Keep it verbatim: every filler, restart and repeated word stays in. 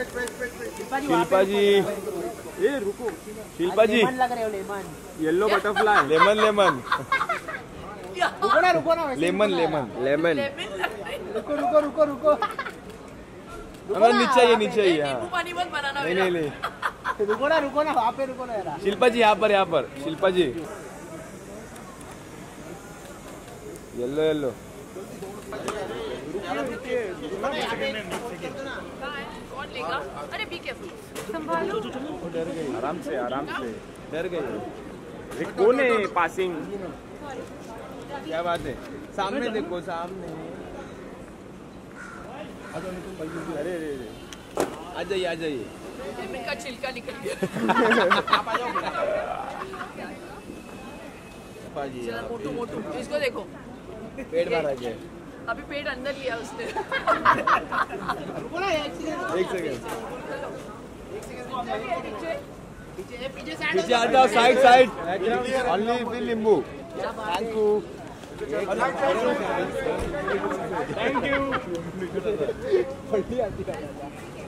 शिल्पा जी, ये रुको, शिल्पा जी लग रहे हो lemon, yellow butterfly, lemon lemon रुको ना रुको ना, लेमन लेमन लेमन, रुको रुको रुको रुको, हमें नीचे चाहिए नीचे चाहिए, हाँ पानी मत बनाना, नहीं नहीं नहीं, रुको ना रुको ना, वहाँ पे रुको ना यार। शिल्पा जी यहाँ पर यहाँ पर, शिल्पा जी येलो येलो, कौन लेगा? अरे बी केयरफुल, संभालो। डर गई, आराम से आराम से डर गई। ये कौन है पासिंग? क्या बात है? सामने देखो सामने। अरे अरे आ जाइए आ जाइए। लेमन का छिलका निकल गया। चला मोटू मोटू, इसको देखो। पेट भरा गया। अभी पेट अंदर लिया उसने। एक सेकंड। पीछे पीछे आ जाओ, साइड साइड। ओनली विल नींबू। Thank you. Thank you.